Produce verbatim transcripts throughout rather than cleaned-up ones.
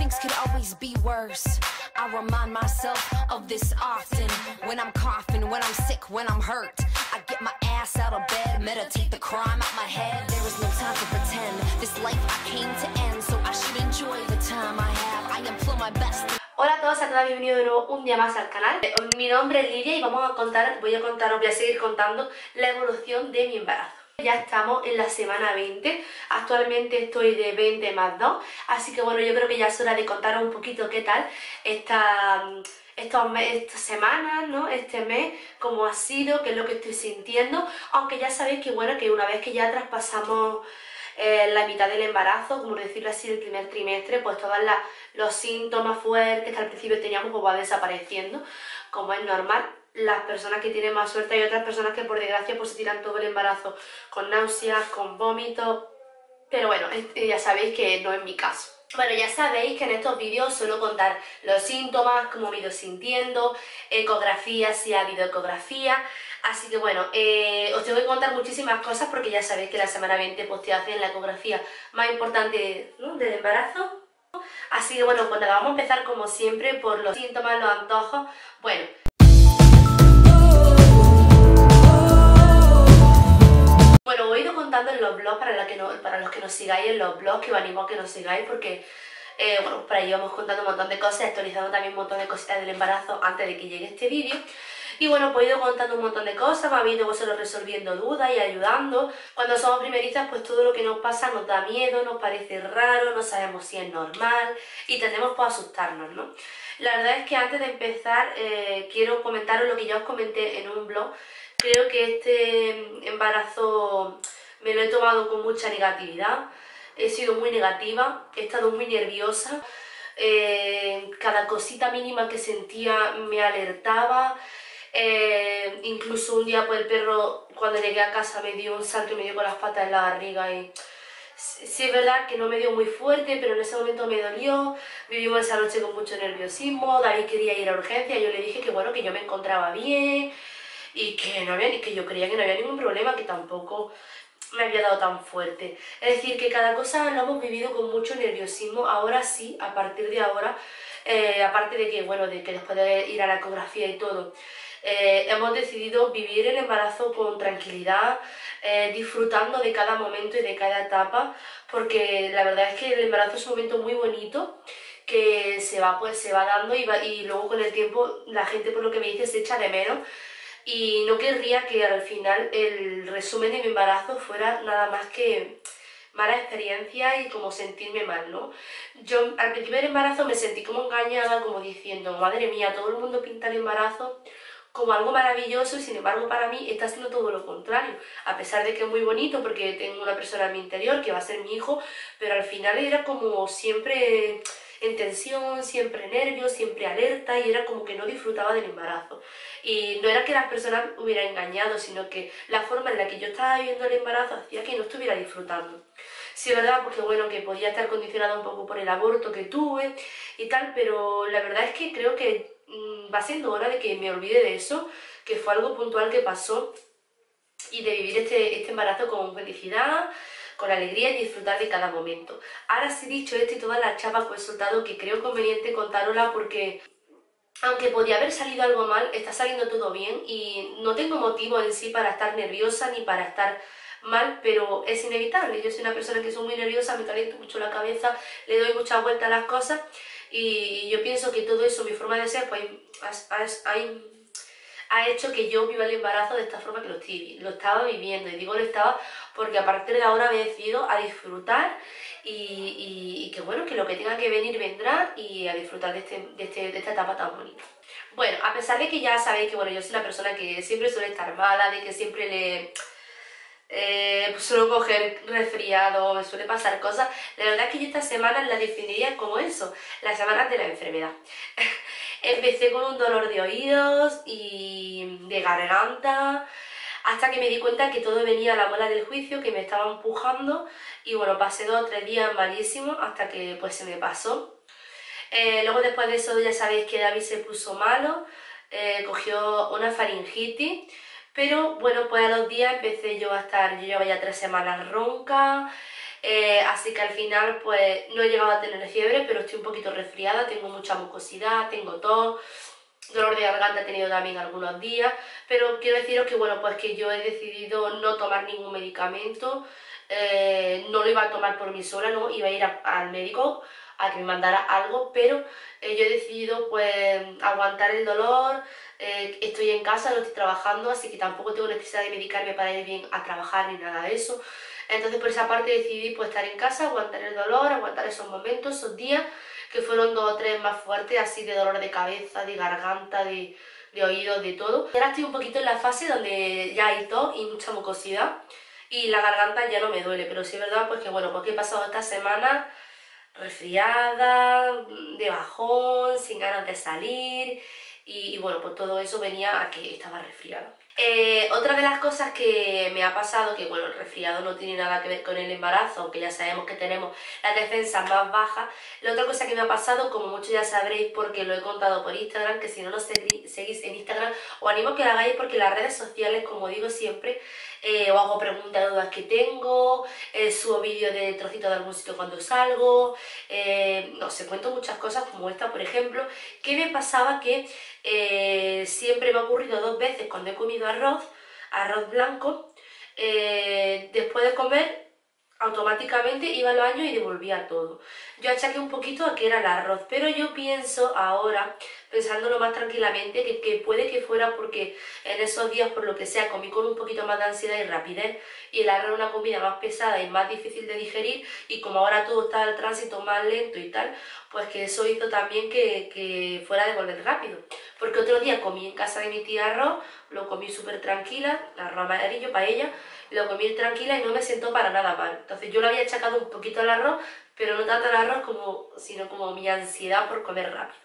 Hola a todos, a todas, bienvenidos de nuevo un día más al canal. Mi nombre es Lidia y vamos a contar, voy a contaros, voy a seguir contando la evolución de mi embarazo. Ya estamos en la semana veinte, actualmente estoy de veinte más dos, así que bueno, yo creo que ya es hora de contaros un poquito qué tal esta, estos mes, estas semanas, ¿no? Este mes, cómo ha sido, qué es lo que estoy sintiendo, aunque ya sabéis que bueno, que una vez que ya traspasamos eh, la mitad del embarazo, como decirlo así, el primer trimestre, pues todos los síntomas fuertes que al principio teníamos pues va desapareciendo, como es normal. Las personas que tienen más suerte y otras personas que por desgracia pues se tiran todo el embarazo con náuseas, con vómitos, pero bueno, ya sabéis que no es mi caso. Bueno, ya sabéis que en estos vídeos suelo contar los síntomas, cómo me he ido sintiendo, ecografía, si ha habido ecografía, así que bueno, eh, os tengo que contar muchísimas cosas porque ya sabéis que la semana veinte pues te hacen la ecografía más importante, ¿no?, del embarazo. Así que bueno, pues nada, vamos a empezar como siempre por los síntomas, los antojos. Bueno, Bueno, os he ido contando en los blogs para, la que no, para los que nos sigáis en los blogs, que os animo a que nos sigáis porque, eh, bueno, por ahí vamos contando un montón de cosas, actualizando también un montón de cositas del embarazo antes de que llegue este vídeo. Y bueno, pues he ido contando un montón de cosas, me habéis ido vosotros resolviendo dudas y ayudando. Cuando somos primerizas, pues todo lo que nos pasa nos da miedo, nos parece raro, no sabemos si es normal y tendemos pues, a asustarnos, ¿no? La verdad es que antes de empezar, eh, quiero comentaros lo que ya os comenté en un blog. Creo que este embarazo me lo he tomado con mucha negatividad, he sido muy negativa, he estado muy nerviosa, eh, cada cosita mínima que sentía me alertaba, eh, incluso un día pues el perro cuando llegué a casa me dio un salto y me dio con las patas en la barriga y sí es verdad que no me dio muy fuerte, pero en ese momento me dolió, vivimos esa noche con mucho nerviosismo, David quería ir a urgencia, yo le dije que bueno, que yo me encontraba bien, y que, no había, que yo creía que no había ningún problema, que tampoco me había dado tan fuerte. Es decir, que cada cosa lo hemos vivido con mucho nerviosismo. Ahora sí, a partir de ahora, eh, aparte de que, bueno, de que después de ir a la ecografía y todo, eh, hemos decidido vivir el embarazo con tranquilidad, eh, disfrutando de cada momento y de cada etapa, porque la verdad es que el embarazo es un momento muy bonito, que se va, pues, se va dando y, va, y luego con el tiempo la gente, por lo que me dice, se echa de menos. Y no querría que al final el resumen de mi embarazo fuera nada más que mala experiencia y como sentirme mal, ¿no? Yo al principio del embarazo me sentí como engañada, como diciendo, madre mía, todo el mundo pinta el embarazo como algo maravilloso y sin embargo para mí está siendo todo lo contrario, a pesar de que es muy bonito porque tengo una persona en mi interior que va a ser mi hijo, pero al final era como siempre en tensión, siempre nervios, siempre alerta y era como que no disfrutaba del embarazo. Y no era que las personas hubieran engañado, sino que la forma en la que yo estaba viviendo el embarazo hacía que no estuviera disfrutando. Sí, es verdad, porque bueno, que podía estar condicionada un poco por el aborto que tuve y tal, pero la verdad es que creo que mmm, va siendo hora de que me olvide de eso, que fue algo puntual que pasó y de vivir este, este embarazo con felicidad, con alegría y disfrutar de cada momento. Ahora sí, dicho esto y todas las chapas que he soltado, que creo conveniente contárosla porque aunque podía haber salido algo mal, está saliendo todo bien y no tengo motivo en sí para estar nerviosa ni para estar mal, pero es inevitable. Yo soy una persona que soy muy nerviosa, me caliento mucho la cabeza, le doy muchas vueltas a las cosas y yo pienso que todo eso, mi forma de ser, pues ha, ha, ha hecho que yo viva el embarazo de esta forma que lo, estoy, lo estaba viviendo. Y digo lo estaba porque a partir de ahora me he decidido a disfrutar y, y, y que bueno, que lo que tenga que venir vendrá y a disfrutar de, este, de, este, de esta etapa tan bonita. Bueno, a pesar de que ya sabéis que bueno, yo soy una persona que siempre suele estar mala, de que siempre le eh, pues suelo coger resfriado, me suele pasar cosas, la verdad es que yo esta semana la definiría como eso, las semanas de la enfermedad. Empecé con un dolor de oídos y de garganta, hasta que me di cuenta que todo venía a la muela del juicio, que me estaba empujando y bueno, pasé dos o tres días malísimos hasta que pues se me pasó. Eh, luego después de eso ya sabéis que David se puso malo, eh, cogió una faringitis, pero bueno, pues a los días empecé yo a estar, yo llevaba ya tres semanas ronca, Eh, así que al final pues no he llegado a tener fiebre, pero estoy un poquito resfriada, tengo mucha mucosidad, tengo tos, dolor de garganta he tenido también algunos días, pero quiero deciros que bueno, pues que yo he decidido no tomar ningún medicamento, eh, no lo iba a tomar por mí sola, no, iba a ir a, al médico a que me mandara algo, pero eh, yo he decidido pues aguantar el dolor, eh, estoy en casa, no estoy trabajando, así que tampoco tengo necesidad de medicarme para ir bien a trabajar ni nada de eso. Entonces por esa parte decidí pues estar en casa, aguantar el dolor, aguantar esos momentos, esos días, que fueron dos o tres más fuertes, así de dolor de cabeza, de garganta, de, de oídos, de todo. Ahora estoy un poquito en la fase donde ya hay tos y mucha mucosidad, y la garganta ya no me duele, pero sí es verdad pues que bueno, pues que he pasado esta semana resfriada, de bajón, sin ganas de salir, y, y bueno, pues todo eso venía a que estaba resfriada. Eh, otra de las cosas que me ha pasado, que bueno, el resfriado no tiene nada que ver con el embarazo, aunque ya sabemos que tenemos las defensas más bajas. La otra cosa que me ha pasado, como muchos ya sabréis porque lo he contado por Instagram, que si no nos seguís en Instagram, os animo a que lo hagáis porque las redes sociales, como digo siempre, eh, os hago preguntas, dudas que tengo, eh, subo vídeos de trocitos de algún sitio cuando salgo, eh, no sé, cuento muchas cosas como esta, por ejemplo, que me pasaba que eh, siempre me ha ocurrido dos veces cuando he comido arroz, arroz blanco, eh, después de comer automáticamente iba al baño y devolvía todo. Yo achaqué un poquito a que era el arroz, pero yo pienso ahora, pensándolo más tranquilamente, que, que puede que fuera porque en esos días, por lo que sea, comí con un poquito más de ansiedad y rapidez, y el arroz es una comida más pesada y más difícil de digerir, y como ahora todo está al tránsito más lento y tal, pues que eso hizo también que, que fuera a devolver rápido. Porque otro día comí en casa de mi tía arroz, lo comí súper tranquila, arroz amarillo, paella, lo comí tranquila y no me sentó para nada mal. Entonces yo lo había achacado un poquito al arroz, pero no tanto al arroz como, sino como mi ansiedad por comer rápido.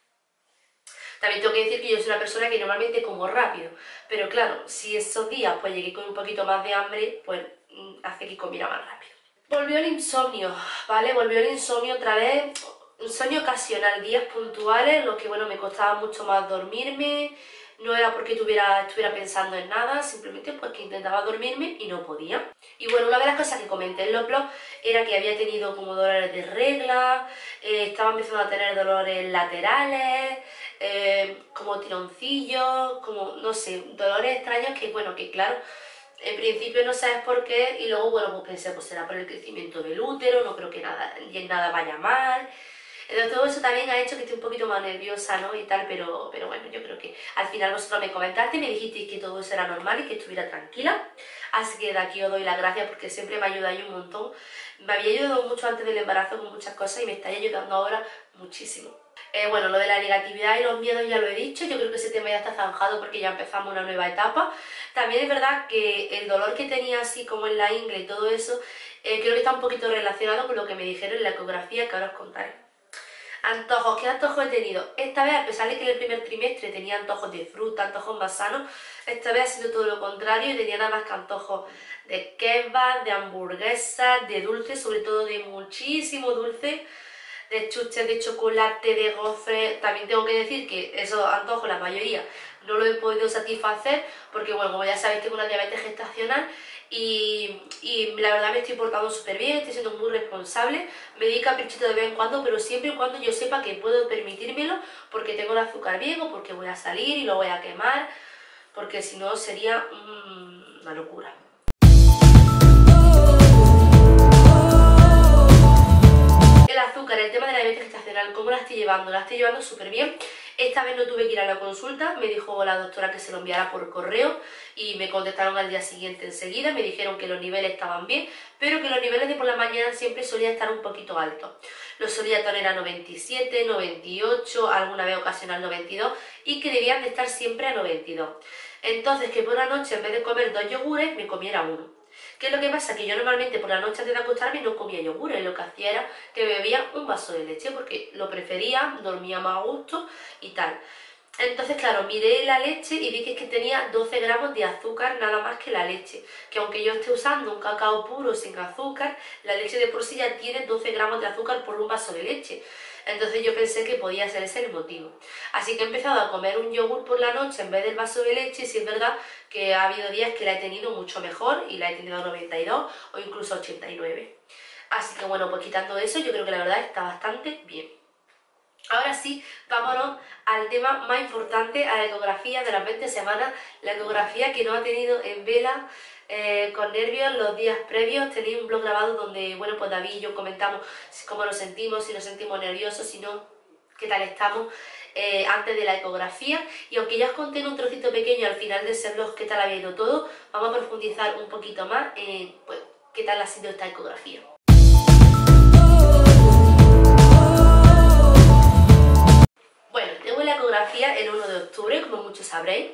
También tengo que decir que yo soy una persona que normalmente como rápido, pero claro, si esos días pues llegué con un poquito más de hambre, pues hace que comiera más rápido. Volvió el insomnio, ¿vale? Volvió el insomnio otra vez, un sueño ocasional, días puntuales en los que, bueno, me costaba mucho más dormirme. No era porque tuviera, estuviera pensando en nada, simplemente pues que intentaba dormirme y no podía. Y bueno, una de las cosas que comenté en los blogs era que había tenido como dolores de regla, eh, estaba empezando a tener dolores laterales, eh, como tironcillos, como, no sé, dolores extraños que, bueno, que claro, en principio no sabes por qué, y luego, bueno, pues pensé, pues será por el crecimiento del útero, no creo que nada, nada vaya mal. Entonces todo eso también ha hecho que esté un poquito más nerviosa, ¿no? Y tal, pero, pero bueno, yo creo que al final vosotros me comentaste, me dijisteis que todo eso era normal y que estuviera tranquila. Así que de aquí os doy las gracias porque siempre me ayudáis un montón. Me había ayudado mucho antes del embarazo con muchas cosas y me estáis ayudando ahora muchísimo. Eh, bueno, lo de la negatividad y los miedos ya lo he dicho, yo creo que ese tema ya está zanjado porque ya empezamos una nueva etapa. También es verdad que el dolor que tenía así como en la ingle y todo eso, eh, creo que está un poquito relacionado con lo que me dijeron en la ecografía que ahora os contaré. Antojos, ¿qué antojos he tenido? Esta vez, a pesar de que en el primer trimestre tenía antojos de fruta, antojos más sanos, esta vez ha sido todo lo contrario y tenía nada más que antojos de kebab, de hamburguesas, de dulce, sobre todo de muchísimo dulce, de chuches de chocolate, de gofres. También tengo que decir que esos antojos, la mayoría, no lo he podido satisfacer porque, bueno, como ya sabéis, tengo una diabetes gestacional y, y la verdad me estoy portando súper bien, estoy siendo muy responsable, me doy caprichito de vez en cuando, pero siempre y cuando yo sepa que puedo permitírmelo porque tengo el azúcar bien o porque voy a salir y lo voy a quemar, porque si no sería mmm, una locura. El azúcar, el tema de la diabetes gestacional, ¿cómo la estoy llevando? La estoy llevando súper bien. Esta vez no tuve que ir a la consulta, me dijo la doctora que se lo enviara por correo y me contestaron al día siguiente enseguida, me dijeron que los niveles estaban bien, pero que los niveles de por la mañana siempre solían estar un poquito altos. Los solía tener a noventa y siete, noventa y ocho, alguna vez ocasional noventa y dos y que debían de estar siempre a noventa y dos. Entonces que por la noche en vez de comer dos yogures me comiera uno. ¿Qué es lo que pasa? Que yo normalmente por la noche antes de acostarme no comía yogur, y lo que hacía era que bebía un vaso de leche porque lo prefería, dormía más a gusto y tal. Entonces, claro, miré la leche y vi que, es que tenía doce gramos de azúcar nada más que la leche. Que aunque yo esté usando un cacao puro sin azúcar, la leche de por sí ya tiene doce gramos de azúcar por un vaso de leche. Entonces yo pensé que podía ser ese el motivo. Así que he empezado a comer un yogur por la noche en vez del vaso de leche, y sí es verdad que ha habido días que la he tenido mucho mejor y la he tenido a noventa y dos o incluso ochenta y nueve. Así que bueno, pues quitando eso, yo creo que la verdad está bastante bien. Ahora sí, vámonos al tema más importante, a la ecografía de las veinte semanas, la ecografía que nos ha tenido en vela, eh, con nervios los días previos. Tenéis un blog grabado donde, bueno, pues David y yo comentamos cómo nos sentimos, si nos sentimos nerviosos, si no, qué tal estamos eh, antes de la ecografía. Y aunque ya os conté en un trocito pequeño al final de ese blog qué tal había ido todo, vamos a profundizar un poquito más en pues, qué tal ha sido esta ecografía. Bueno, tengo la ecografía el uno de octubre, como muchos sabréis.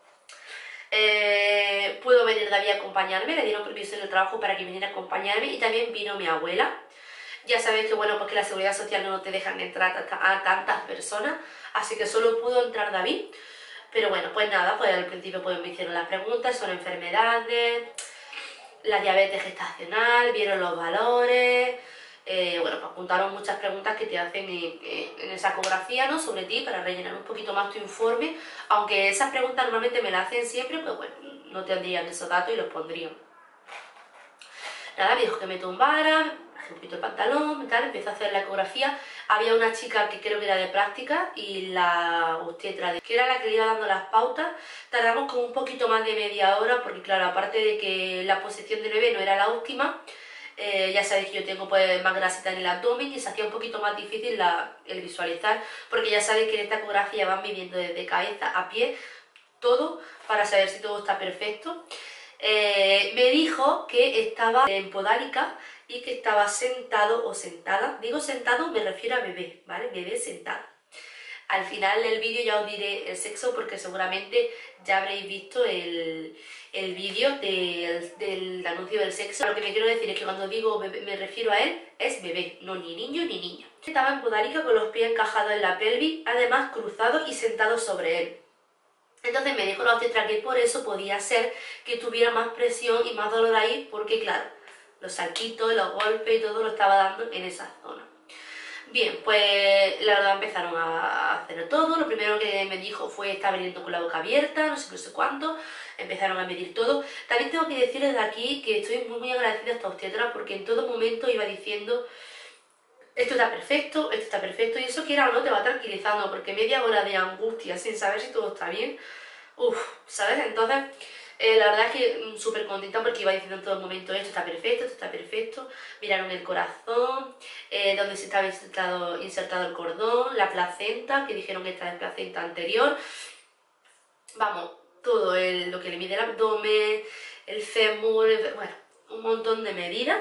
Eh, pudo venir David a acompañarme, le dieron permiso en el trabajo para que viniera a acompañarme, y también vino mi abuela. Ya sabéis que bueno, pues que la seguridad social no te dejan entrar a tantas personas, así que solo pudo entrar David. Pero bueno, pues nada, pues al principio pues me hicieron las preguntas sobre enfermedades, la diabetes gestacional, vieron los valores, eh, bueno, pues apuntaron muchas preguntas que te hacen en, en esa ecografía, ¿no?, sobre ti, para rellenar un poquito más tu informe, aunque esas preguntas normalmente me las hacen siempre, pues bueno, no tendrían esos datos y los pondrían. Nada, me dijo que me tumbara, bajé un poquito el pantalón, tal, empecé a hacer la ecografía. Había una chica que creo que era de práctica y la obstetra, de, que era la que le iba dando las pautas. Tardamos como un poquito más de media hora porque claro, aparte de que la posición del bebé no era la óptima, eh, ya sabéis que yo tengo pues más grasita en el abdomen y se hacía un poquito más difícil la, el visualizar, porque ya sabéis que en esta ecografía van midiendo desde cabeza a pie todo para saber si todo está perfecto. Eh, me dijo que estaba en podálica y que estaba sentado o sentada. Digo sentado, me refiero a bebé, ¿vale? Bebé sentado. Al final del vídeo ya os diré el sexo porque seguramente ya habréis visto el, el vídeo del, del anuncio del sexo. Lo que me quiero decir es que cuando digo bebé, me refiero a él, es bebé, no ni niño ni niña. Estaba en podálica con los pies encajados en la pelvis, además cruzado y sentado sobre él. Entonces me dijo la obstetra que por eso podía ser que tuviera más presión y más dolor ahí, porque claro, los saltitos, los golpes y todo lo estaba dando en esa zona. Bien, pues la verdad empezaron a hacer todo. Lo primero que me dijo fue estar viniendo con la boca abierta, no sé no sé cuánto. Empezaron a medir todo. También tengo que decirles de aquí que estoy muy muy agradecida a esta obstetra porque en todo momento iba diciendo: esto está perfecto, esto está perfecto, y eso quiera o no te va tranquilizando, porque media hora de angustia sin saber si todo está bien, uff, ¿sabes? Entonces, eh, la verdad es que súper contenta porque iba diciendo en todo momento: esto está perfecto, esto está perfecto. Miraron el corazón, eh, donde se estaba insertado, insertado el cordón, la placenta, que dijeron que esta es placenta anterior. Vamos, todo el, lo que le mide el abdomen, el fémur, el, bueno, un montón de medidas.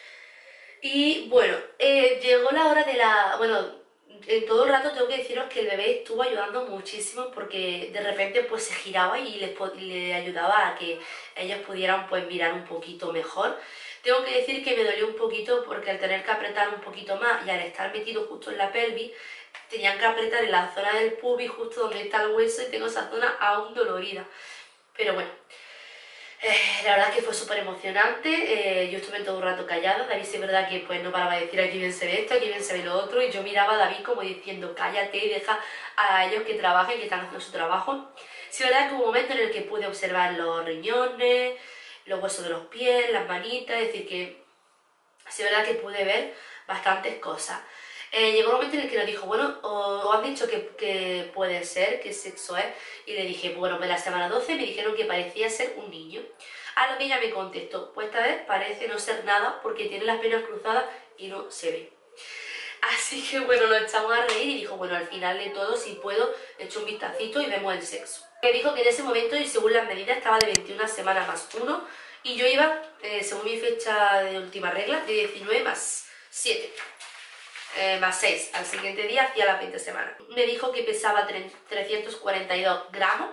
Y bueno, eh, llegó la hora de la... Bueno, en todo el rato tengo que deciros que el bebé estuvo ayudando muchísimo porque de repente pues se giraba y les, le ayudaba a que ellos pudieran pues mirar un poquito mejor. Tengo que decir que me dolió un poquito porque al tener que apretar un poquito más y al estar metido justo en la pelvis, tenían que apretar en la zona del pubis, justo donde está el hueso, y tengo esa zona aún dolorida. Pero bueno... Eh, la verdad es que fue súper emocionante. Eh, yo estuve todo un rato callada. David sí es verdad que pues no paraba de decir: aquí bien se ve esto, aquí bien se ve lo otro, y yo miraba a David como diciendo: cállate y deja a ellos que trabajen, que están haciendo su trabajo. Sí es verdad que hubo un momento en el que pude observar los riñones, los huesos de los pies, las manitas, es decir que sí es verdad que pude ver bastantes cosas. Eh, llegó un momento en el que nos dijo: bueno, os han dicho que, que puede ser, qué sexo es, y le dije: bueno, pues la semana doce me dijeron que parecía ser un niño. A lo que ella me contestó: pues esta vez parece no ser nada porque tiene las piernas cruzadas y no se ve. Así que bueno, nos echamos a reír y dijo: bueno, al final de todo, si puedo, echo un vistacito y vemos el sexo. Me dijo que en ese momento, y según las medidas, estaba de veintiuna semanas más uno, y yo iba, eh, según mi fecha de última regla, de diecinueve más siete. Eh, más seis, al siguiente día hacía las veinte semanas. Me dijo que pesaba trescientos cuarenta y dos gramos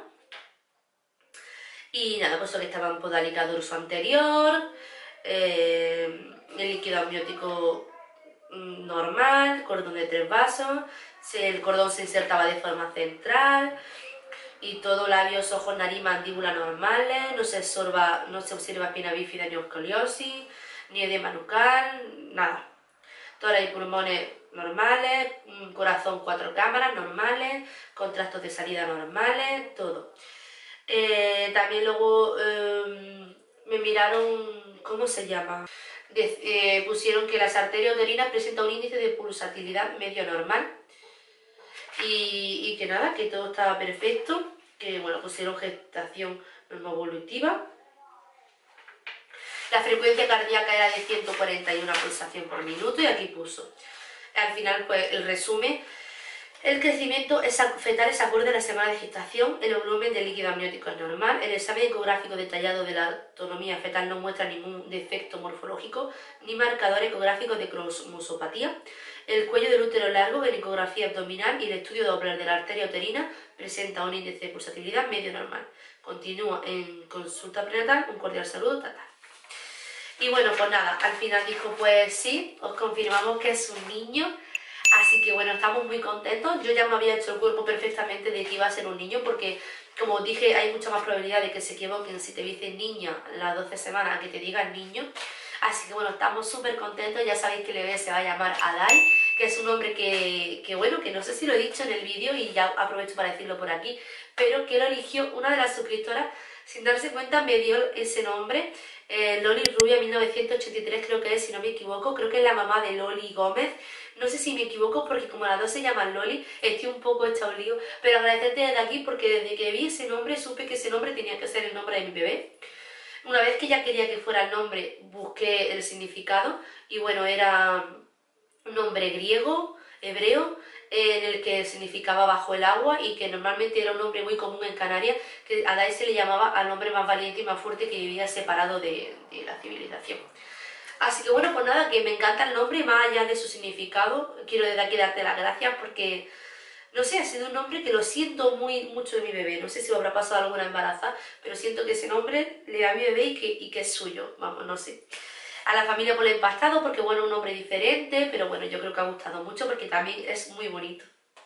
y nada, puesto que estaba en podálica dorso anterior, eh, el líquido amniótico normal, cordón de tres vasos, el cordón se insertaba de forma central y todo: labios, ojos, nariz, mandíbula normales, no se observa, no se observa espina bífida ni escoliosis, ni edema nucal, nada. Tórax y pulmones normales, corazón cuatro cámaras normales, contrastos de salida normales, todo. Eh, también luego eh, me miraron, ¿cómo se llama? De, eh, pusieron que las arterias uterinas presentan un índice de pulsatilidad medio normal y, y que nada, que todo estaba perfecto, que bueno, pusieron gestación normoevolutiva. La frecuencia cardíaca era de ciento cuarenta y una pulsación por minuto y aquí puso, al final pues el resumen, el crecimiento fetal es acorde a la semana de gestación, el volumen de líquido amniótico es normal, el examen ecográfico detallado de la autonomía fetal no muestra ningún defecto morfológico ni marcador ecográfico de cromosopatía, el cuello del útero largo en ecografía abdominal y el estudio Doppler de la arteria uterina presenta un índice de pulsatividad medio normal. Continúa en consulta prenatal, un cordial saludo, tata. Y bueno, pues nada, al final dijo, pues sí, os confirmamos que es un niño. Así que bueno, estamos muy contentos. Yo ya me había hecho el cuerpo perfectamente de que iba a ser un niño porque, como os dije, hay mucha más probabilidad de que se equivoquen si te dicen niña las doce semanas a que te digan niño. Así que bueno, estamos súper contentos. Ya sabéis que el bebé se va a llamar Adai, que es un nombre que, que bueno, que no sé si lo he dicho en el vídeo y ya aprovecho para decirlo por aquí, pero que lo eligió una de las suscriptoras, sin darse cuenta me dio ese nombre. Eh, Loli Rubia mil novecientos ochenta y tres creo que es, si no me equivoco, creo que es la mamá de Loli Gómez. No sé si me equivoco porque como las dos se llaman Loli, estoy un poco hecha un lío, pero agradecerte desde aquí porque desde que vi ese nombre supe que ese nombre tenía que ser el nombre de mi bebé. Una vez que ya quería que fuera el nombre, busqué el significado y bueno, era un nombre griego, hebreo, en el que significaba bajo el agua y que normalmente era un nombre muy común en Canarias, que a Adai se le llamaba al hombre más valiente y más fuerte que vivía separado de, de la civilización. Así que bueno, pues nada, que me encanta el nombre, más allá de su significado, quiero desde aquí darte las gracias porque, no sé, ha sido un nombre que lo siento muy mucho de mi bebé, no sé si lo habrá pasado alguna embaraza, pero siento que ese nombre le da a mi bebé y que, y que es suyo, vamos, no sé. A la familia pues le he impactado porque bueno, un nombre diferente, pero bueno, yo creo que ha gustado mucho porque también es muy bonito.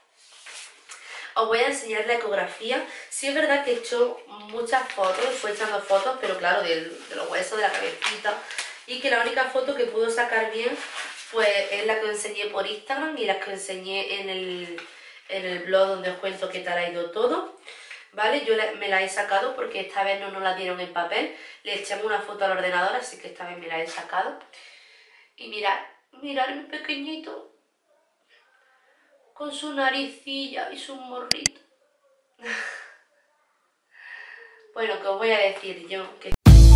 Os voy a enseñar la ecografía. Sí es verdad que he hecho muchas fotos, fui echando fotos, pero claro, del, de los huesos, de la cabecita, y que la única foto que pudo sacar bien pues es la que os enseñé por Instagram y la que os enseñé en el, en el blog donde os cuento qué tal ha ido todo. ¿Vale? Yo me la he sacado porque esta vez no nos la dieron en papel, le echamos una foto al ordenador, así que esta vez me la he sacado. Y mirad, mirad mi pequeñito, con su naricilla y su morrito. Bueno, ¿qué os voy a decir yo? Que...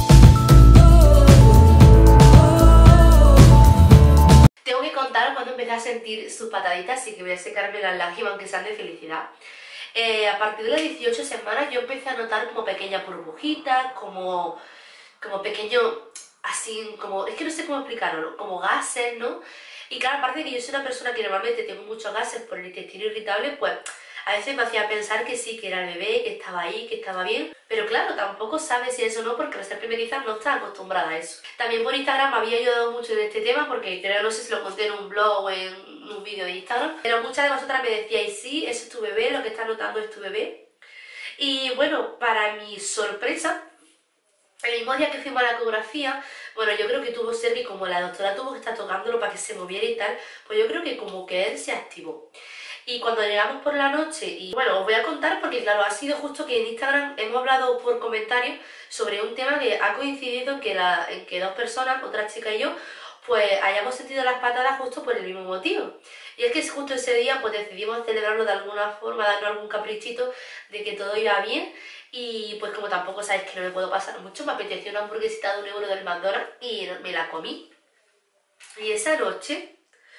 Tengo que contaros cuando empecé a sentir sus pataditas, así que voy a secarme las lágrimas aunque sean de felicidad. Eh, a partir de las dieciocho semanas yo empecé a notar como pequeñas burbujitas, como, como pequeño, así, como, es que no sé cómo explicarlo, como gases, ¿no? Y claro, aparte de que yo soy una persona que normalmente tengo muchos gases por el intestino irritable, pues a veces me hacía pensar que sí, que era el bebé, que estaba ahí, que estaba bien, pero claro, tampoco sabes si eso o no, porque al ser primeriza no estás acostumbrada a eso. También por Instagram me había ayudado mucho en este tema, porque creo, no sé si lo conté en un blog o en un vídeo de Instagram, pero muchas de vosotras me decíais, sí, ese es tu bebé, lo que estás notando es tu bebé. Y bueno, para mi sorpresa, el mismo día que fuimos a la ecografía, bueno, yo creo que tuvo Sergi, como la doctora tuvo que estar tocándolo para que se moviera y tal, pues yo creo que como que él se activó. Y cuando llegamos por la noche, y bueno, os voy a contar porque claro, ha sido justo que en Instagram hemos hablado por comentarios sobre un tema que ha coincidido en que, la, en que dos personas, otra chica y yo, pues hayamos sentido las patadas justo por el mismo motivo. Y es que justo ese día pues decidimos celebrarlo de alguna forma, darnos algún caprichito de que todo iba bien. Y pues como tampoco sabéis que no me puedo pasar mucho, me apeteció una hamburguesita de un euro del McDonald's y me la comí. Y esa noche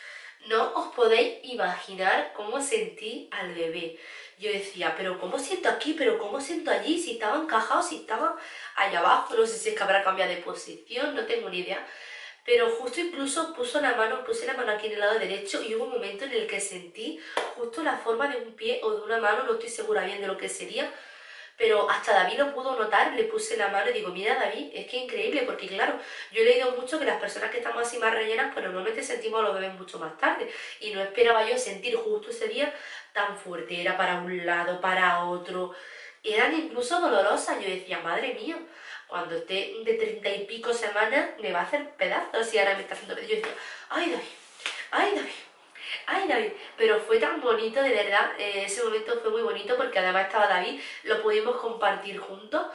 no os podéis imaginar cómo sentí al bebé. Yo decía, pero ¿cómo siento aquí? ¿Pero cómo siento allí? Si estaba encajado, si estaba allá abajo, no sé si es que habrá cambiado de posición, no tengo ni idea. Pero justo incluso puso la mano, puse la mano aquí en el lado derecho y hubo un momento en el que sentí justo la forma de un pie o de una mano, no estoy segura bien de lo que sería, pero hasta David lo pudo notar, le puse la mano y digo, mira David, es que increíble, porque claro, yo he leído mucho que las personas que estamos así más rellenas, pues normalmente sentimos a los bebés mucho más tarde, y no esperaba yo sentir justo ese día tan fuerte, era para un lado, para otro, eran incluso dolorosas, yo decía, madre mía, cuando esté de treinta y pico semanas me va a hacer pedazos y ahora me está haciendo pedazos. Yo decía, ay David, ay David, ay David, pero fue tan bonito, de verdad, eh, ese momento fue muy bonito porque además estaba David, lo pudimos compartir juntos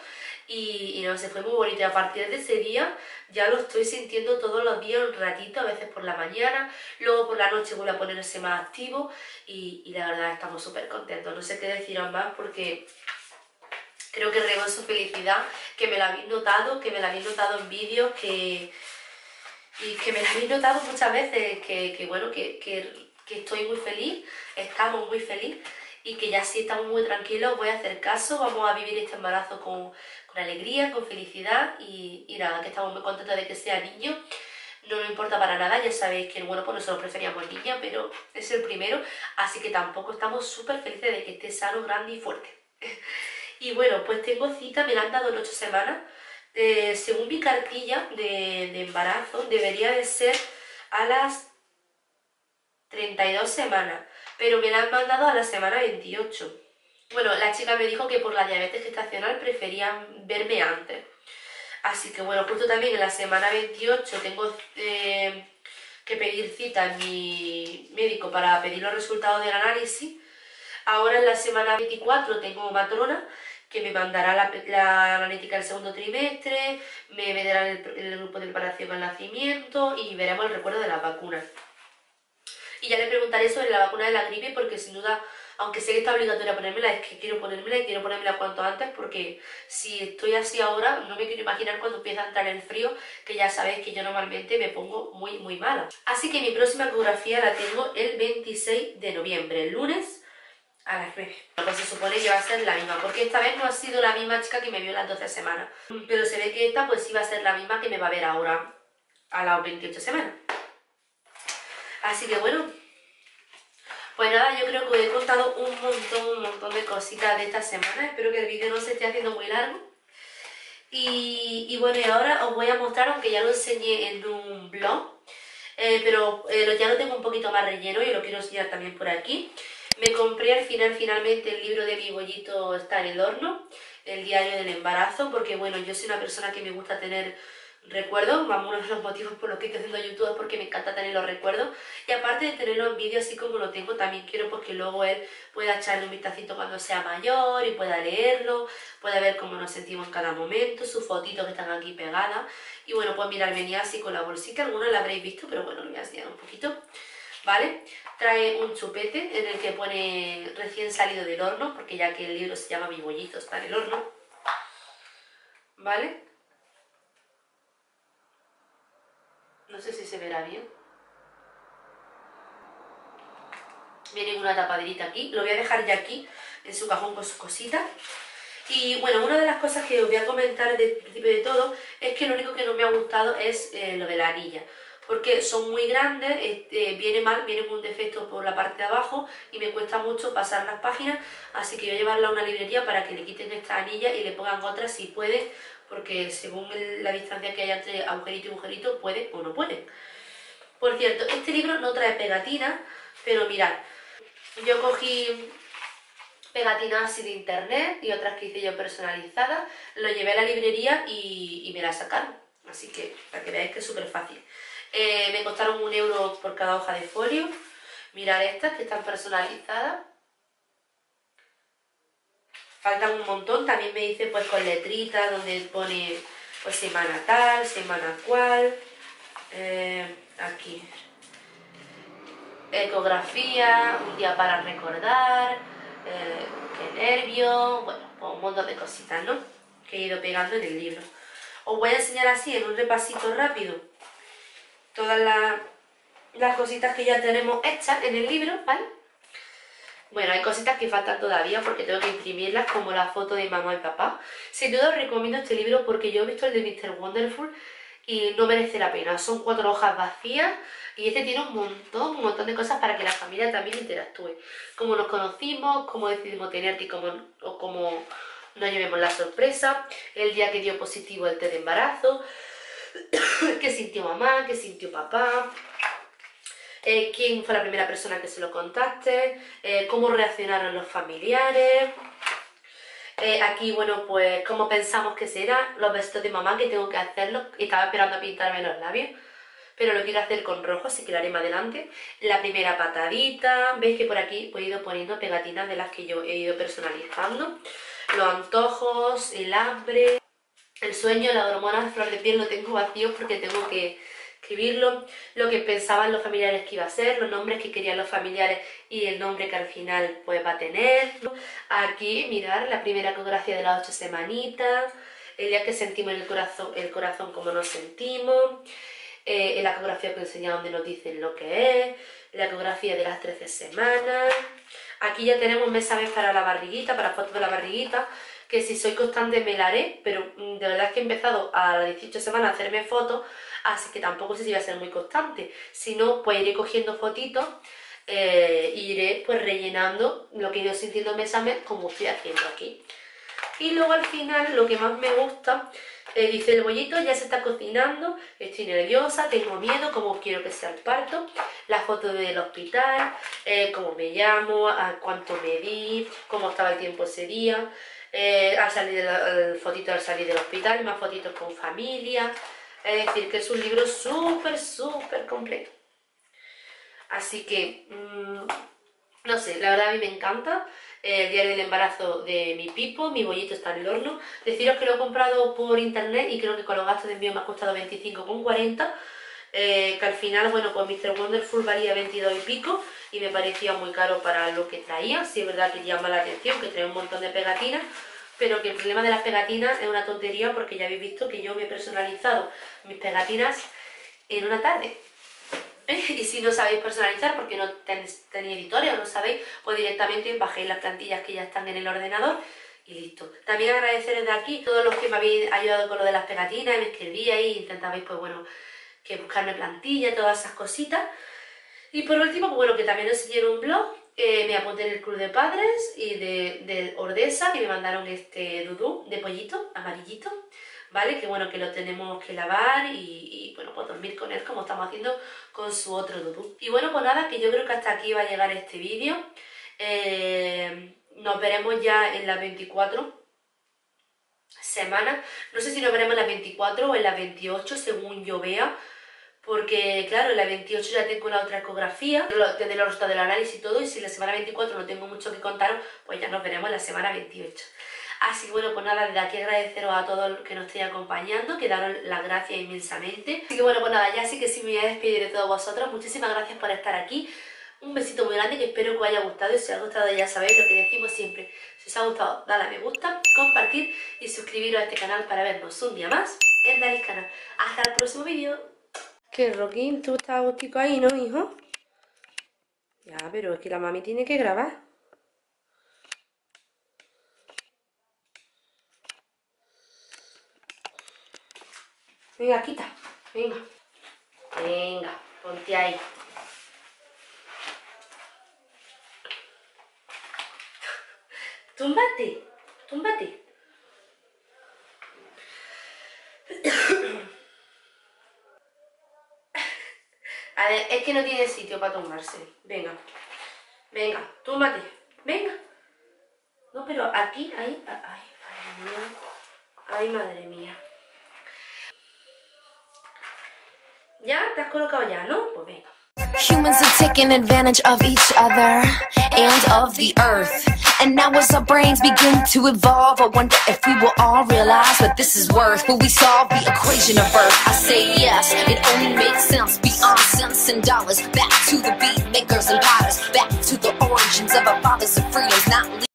y, y no sé, fue muy bonito. Y a partir de ese día ya lo estoy sintiendo todos los días un ratito, a veces por la mañana, luego por la noche vuelve a ponerse más activo y, y la verdad estamos súper contentos. No sé qué deciros más porque creo que reboso felicidad, que me la habéis notado, que me la habéis notado en vídeos, que... y que me la habéis notado muchas veces, que, que bueno, que, que, que estoy muy feliz, estamos muy feliz y que ya sí estamos muy tranquilos, voy a hacer caso, vamos a vivir este embarazo con, con alegría, con felicidad y, y nada, que estamos muy contentos de que sea niño. No nos importa para nada, ya sabéis que bueno, pues nosotros preferíamos niña, pero es el primero, así que tampoco estamos súper felices de que esté sano, grande y fuerte. Y bueno, pues tengo cita, me la han dado en ocho semanas. Eh, según mi cartilla de, de embarazo, debería de ser a las treinta y dos semanas, pero me la han mandado a la semana veintiocho. Bueno, la chica me dijo que por la diabetes gestacional preferían verme antes. Así que bueno, justo también en la semana veintiocho tengo eh, que pedir cita en mi médico para pedir los resultados del análisis. Ahora en la semana veinticuatro tengo matrona que me mandará la, la analítica del segundo trimestre, me dará el, el grupo de preparación al nacimiento y veremos el recuerdo de las vacunas. Y ya le preguntaré sobre la vacuna de la gripe porque sin duda, aunque sé que está obligatoria ponérmela, es que quiero ponérmela y quiero ponérmela cuanto antes porque si estoy así ahora, no me quiero imaginar cuando empieza a entrar el frío, que ya sabéis que yo normalmente me pongo muy muy mala. Así que mi próxima ecografía la tengo el veintiséis de noviembre, el lunes, a las nueve. Pues se supone que va a ser la misma, porque esta vez no ha sido la misma chica que me vio las doce semanas. Pero se ve que esta pues sí va a ser la misma que me va a ver ahora a las veintiocho semanas. Así que bueno, pues nada, yo creo que os he contado un montón, un montón de cositas de esta semana. Espero que el vídeo no se esté haciendo muy largo. Y, y bueno, y ahora os voy a mostrar, aunque ya lo enseñé en un blog, eh, pero eh, ya lo tengo un poquito más relleno y lo quiero enseñar también por aquí. Me compré al final, finalmente, el libro de Mi bollito está en el horno, el diario del embarazo, porque bueno, yo soy una persona que me gusta tener recuerdos, vamos, uno de los motivos por los que estoy haciendo YouTube es porque me encanta tener los recuerdos, y aparte de tenerlo en vídeo así como lo tengo, también quiero pues que luego él pueda echarle un vistacito cuando sea mayor y pueda leerlo, pueda ver cómo nos sentimos en cada momento, sus fotitos que están aquí pegadas, y bueno, pues mirar, venía así con la bolsita, algunos la habréis visto, pero bueno, lo voy a enseñar un poquito. ¿Vale? Trae un chupete en el que pone recién salido del horno, porque ya que el libro se llama Mi bollito está en el horno, ¿vale? No sé si se verá bien. Viene una tapaderita aquí, lo voy a dejar ya aquí, en su cajón con sus cositas. Y bueno, una de las cosas que os voy a comentar del principio de todo es que lo único que no me ha gustado es eh, lo de la anilla. Porque son muy grandes, este, viene mal, viene con un defecto por la parte de abajo y me cuesta mucho pasar las páginas, así que voy a llevarla a una librería para que le quiten esta anilla y le pongan otras si puede, porque según el, la distancia que hay entre agujerito y agujerito, puede o no puede. Por cierto, este libro no trae pegatinas, pero mirad, yo cogí pegatinas así de internet y otras que hice yo personalizadas, lo llevé a la librería y, y me las sacaron, así que para que veáis que es súper fácil. Eh, me costaron un euro por cada hoja de folio. Mirad estas que están personalizadas. Faltan un montón. También me hice pues con letritas donde pone pues semana tal, semana cual. Eh, aquí. Ecografía, un día para recordar. Eh, qué nervio. Bueno, pues un montón de cositas, ¿no? Que he ido pegando en el libro. Os voy a enseñar así en un repasito rápido todas las, las cositas que ya tenemos hechas en el libro, ¿vale? Bueno, hay cositas que faltan todavía porque tengo que imprimirlas, como la foto de mamá y papá. Sin duda os recomiendo este libro porque yo he visto el de míster Wonderful y no merece la pena. Son cuatro hojas vacías y este tiene un montón, un montón de cosas para que la familia también interactúe. Cómo nos conocimos, cómo decidimos tenerte y cómo, o cómo nos llevemos la sorpresa, el día que dio positivo el test de embarazo, qué sintió mamá, qué sintió papá, eh, quién fue la primera persona que se lo contaste, eh, cómo reaccionaron los familiares, eh, aquí, bueno, pues cómo pensamos que será, los besitos de mamá que tengo que hacerlos, estaba esperando a pintarme los labios, pero lo quiero hacer con rojo, así que lo haré más adelante. La primera patadita, veis que por aquí he ido poniendo pegatinas de las que yo he ido personalizando, los antojos, el hambre. El sueño, la hormona de flor de piel lo tengo vacío porque tengo que escribirlo, lo que pensaban los familiares que iba a ser, los nombres que querían los familiares y el nombre que al final pues va a tener. Aquí, mirar la primera ecografía de las ocho semanitas, el día que sentimos el corazón, el corazón como nos sentimos, eh, la ecografía que enseña donde nos dicen lo que es, la ecografía de las trece semanas. Aquí ya tenemos mes a mes para la barriguita, para fotos de la barriguita, que si soy constante me la haré, pero de verdad es que he empezado a las dieciocho semanas a hacerme fotos, así que tampoco sé si voy a ser muy constante. Si no, pues iré cogiendo fotitos eh, e iré pues rellenando lo que he ido sintiendo mes a mes, como estoy haciendo aquí. Y luego al final, lo que más me gusta, eh, dice el bollito, ya se está cocinando, estoy nerviosa, tengo miedo, cómo quiero que sea el parto, la foto del hospital, eh, cómo me llamo, a cuánto medí, cómo estaba el tiempo ese día, eh, al salir de la, el fotito al salir del hospital, más fotitos con familia. Es decir, que es un libro súper, súper completo. Así que, mmm, no sé, la verdad a mí me encanta. El diario del embarazo de mi Pipo, mi bollito está en el horno. Deciros que lo he comprado por internet y creo que con los gastos de envío me ha costado veinticinco con cuarenta. Eh, que al final, bueno, pues mister Wonderful valía veintidós y pico y me parecía muy caro para lo que traía. Sí es verdad que llama la atención, que trae un montón de pegatinas, pero que el problema de las pegatinas es una tontería porque ya habéis visto que yo me he personalizado mis pegatinas en una tarde. Y si no sabéis personalizar porque no tenéis, tenéis editores o no sabéis, pues directamente bajéis las plantillas que ya están en el ordenador y listo. También agradecer desde aquí a todos los que me habéis ayudado con lo de las pegatinas y me escribíais y intentabais, pues bueno, que buscarme plantilla, todas esas cositas. Y por último, pues bueno, que también os enseñé un blog, eh, me apunté en el club de padres y de, de Ordesa y me mandaron este dudú de pollito amarillito, ¿vale? Que bueno, que lo tenemos que lavar y, y bueno, pues dormir con él como estamos haciendo con su otro dudú. Y bueno, pues nada, que yo creo que hasta aquí va a llegar este vídeo. Eh, nos veremos ya en las veinticuatro semanas. No sé si nos veremos en las veinticuatro o en las veintiocho, según yo vea. Porque, claro, en la veintiocho ya tengo la otra ecografía, tendré los resultados del análisis y todo, y si en la semana veinticuatro no tengo mucho que contaros, pues ya nos veremos en la semana veintiocho. Así que bueno, pues nada, desde aquí agradeceros a todos los que nos estéis acompañando, que daros las gracias inmensamente. Así que bueno, pues nada, ya sí que sí me voy a despedir de todos vosotros. Muchísimas gracias por estar aquí. Un besito muy grande que espero que os haya gustado, y si os ha gustado ya sabéis lo que decimos siempre. Si os ha gustado, dale a me gusta, compartir y suscribiros a este canal para vernos un día más en Dalis Canal. Hasta el próximo vídeo. Que Roquín, tú estás agustico ahí, ¿no, hijo? Ya, pero es que la mami tiene que grabar. Venga, quita. Venga. Venga, ponte ahí. Túmbate. Túmbate. A ver, es que no tiene sitio para tumbarse. Venga. Venga, túmbate. Venga. No, pero aquí, ahí. Ay, madre mía. Ay, madre mía. ¿Ya? ¿Te has colocado ya, no? Pues venga. Humans are taking advantage of each other and of the earth. And now as our brains begin to evolve, I wonder if we will all realize what this is worth. Will we solve the equation of Earth? I say yes, it only makes sense beyond cents and dollars. Back to the beat makers and potters, back to the origins of our fathers and freedoms, not